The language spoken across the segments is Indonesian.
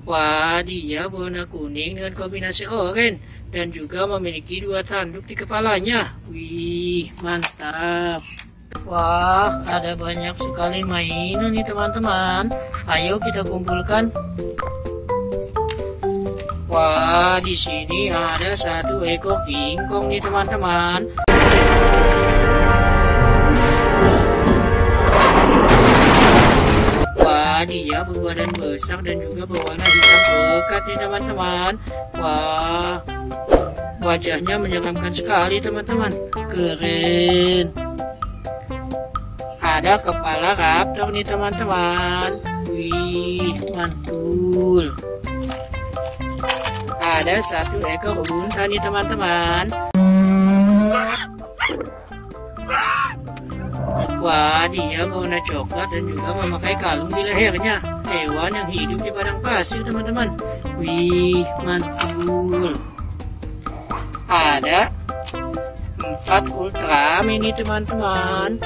Wah, dia warna kuning dengan kombinasi oranye dan juga memiliki 2 tanduk di kepalanya. Wih, mantap. Wah, ada banyak sekali mainan nih teman-teman. Ayo kita kumpulkan. Wah, di sini ada 1 ekor kingkong nih teman-teman. Dia berbadan besar dan juga berwarna hitam pekat nih teman-teman. Wah, wajahnya menyeramkan sekali teman-teman. Keren. Ada kepala raptor nih teman-teman. Wih, mantul. Ada 1 ekor unta nih teman-teman. Wah, dia warna coklat dan juga memakai kalung di lehernya. Hewan yang hidup di padang pasir teman-teman. Wih, mantul. Ada 4 Ultraman ini teman-teman.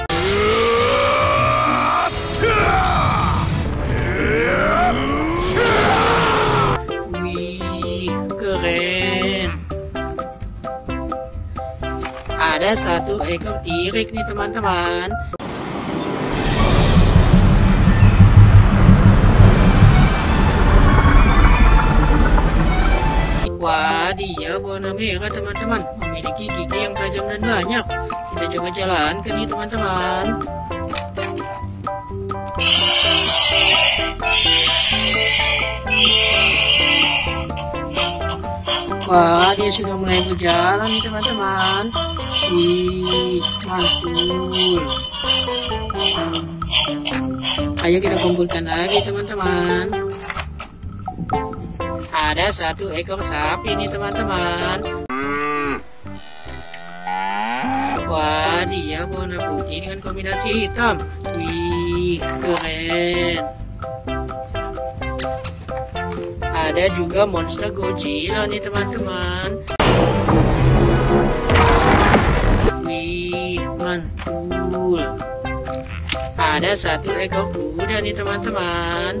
Wih, keren. Ada 1 ekor T-Rex nih teman-teman. Wah, dia warna merah teman-teman, memiliki gigi yang tajam dan banyak. Kita coba jalankan nih teman-teman. Wah, dia sudah mulai berjalan nih teman-teman. Wih, mantul. Ayo kita kumpulkan lagi teman-teman. Ada 1 ekor sapi nih teman-teman. Wah, dia warna putih dengan kombinasi hitam. Wih, keren. Ada juga monster Godzilla nih teman-teman. Wih, mantul. Ada 1 ekor kuda nih teman-teman.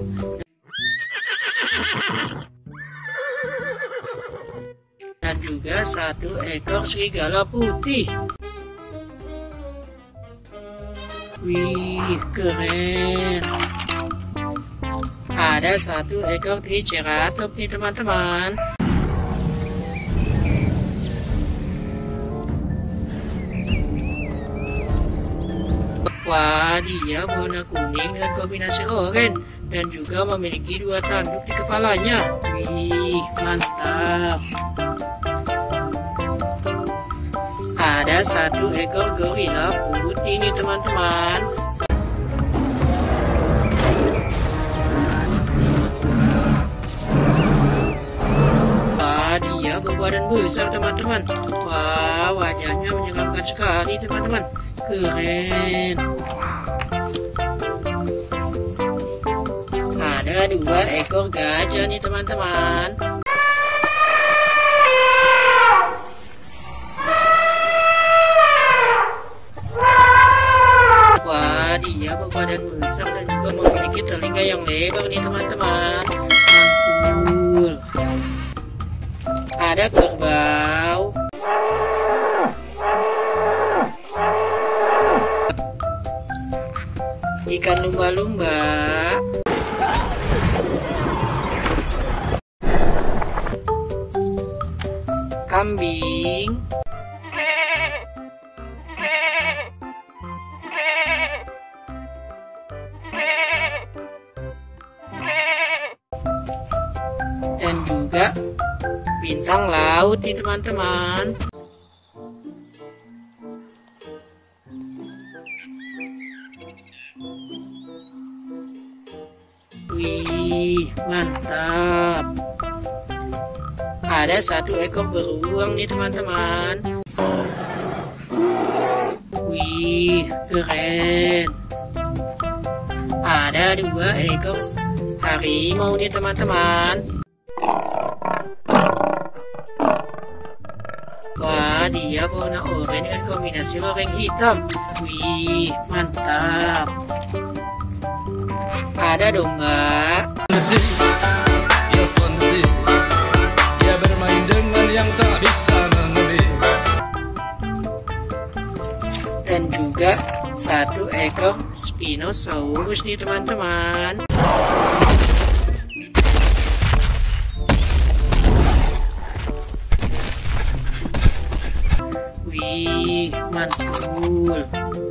Dan juga 1 ekor serigala putih. Wih, keren. Ada 1 ekor Triceratops nih teman-teman. Wah, dia warna kuning dengan kombinasi oranye dan juga memiliki 2 tanduk di kepalanya. Wih, mantap. Ada 1 ekor gorila putih nih teman-teman. Wah, dia berbadan besar teman-teman. Wah, wajahnya menyeramkan sekali teman-teman. Keren. Ada 2 ekor gajah nih teman-teman. Wah, dia berbadan besar dan juga memiliki telinga yang lebar nih teman-teman. Mantul. Ada kerbau. Ikan lumba-lumba. Kambing. Dan juga bintang laut nih teman-teman. Wih, mantap. Ada 1 ekor beruang nih teman-teman. Wih, keren. Ada 2 ekor harimau nih teman-teman. Wah, dia warna oranye dengan kombinasi oranye hitam. Wih, mantap. Ada domba. satu ekor Spinosaurus nih teman-teman. Wih, mantul.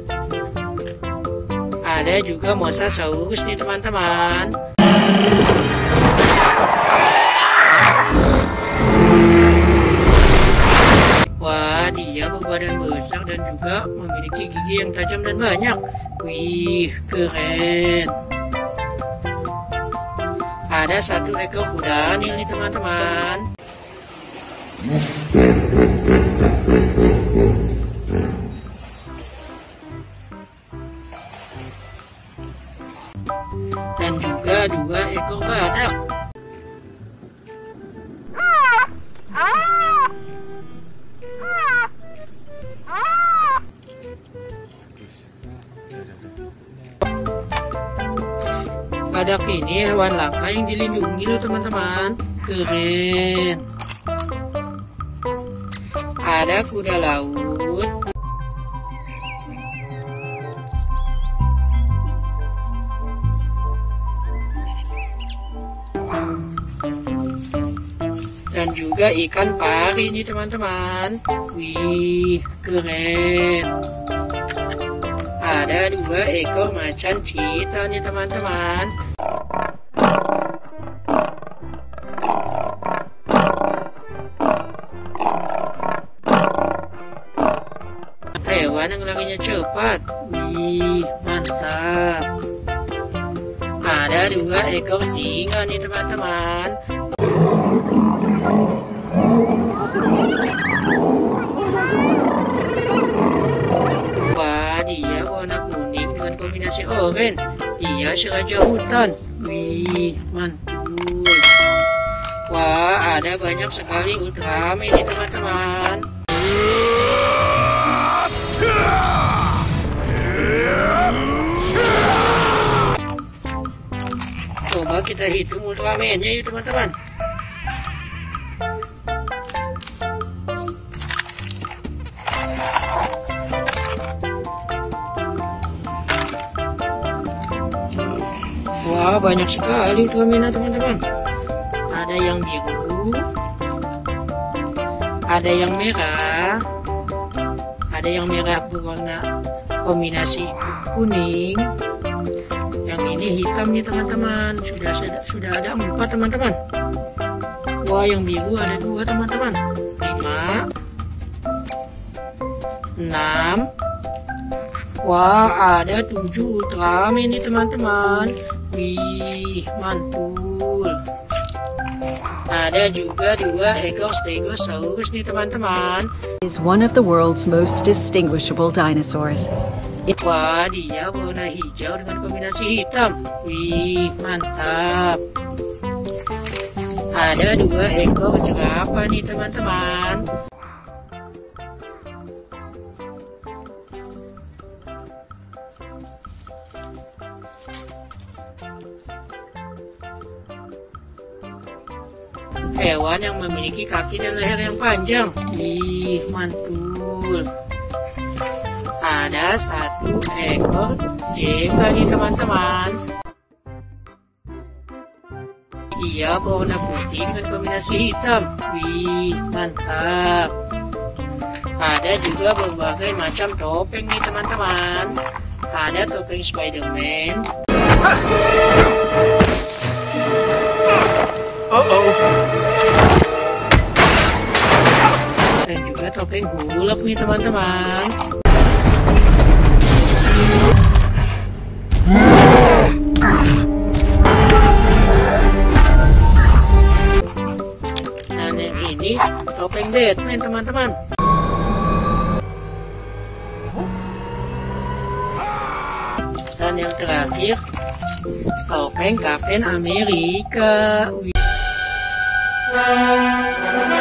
Ada juga Mosasaurus nih teman-teman. Wah, dia berbadan besar dan juga memiliki gigi yang tajam dan banyak. Wih, keren. Ada satu ekor kuda nih teman-teman. Dan juga 2 ekor badak. Badak ini hewan langka yang dilindungi loh teman-teman. Keren. Ada kuda laut. Dan juga ikan pari nih teman-teman. Wih, keren. Ada 2 ekor macan cheetah nih teman-teman. Hewan yang larinya cepat. Wih, mantap. Ada 2 ekor singa nih teman-teman. Wah, dia warna kuning dengan kombinasi oranye. Dia seraja hutan. Wih, mantul. Wah, ada banyak sekali Ultraman ini teman-teman. Coba kita hitung Ultraman-nya yuk teman-teman. Wah, banyak sekali Ultraman teman-teman. Ada yang biru, ada yang merah, ada yang merah berwarna kombinasi kuning. Yang ini hitam nih teman-teman. Sudah ada 4 teman-teman. Wah, yang biru ada 2 teman-teman. 5, 6. Wah, ada 7 Ultraman nih teman-teman. Wih, mantul. Ada juga 2 ekor Stegosaurus nih teman-teman. Is one of the world's most distinguishable dinosaurs. Wah, dia warna hijau dengan kombinasi hitam. Wih, mantap. Ada 2 ekor jerapah nih teman-teman. Hewan yang memiliki kaki dan leher yang panjang. Wih, mantul. Ada 1 ekor jengga nih teman-teman. Dia berwarna putih dengan kombinasi hitam. Wih, mantap. Ada juga berbagai macam topeng nih teman-teman. Ada topeng Spider-Man. Dan juga topeng Hulk nih teman-teman. Dan yang ini topeng Batman teman-teman. Dan yang terakhir topeng Kapten Amerika.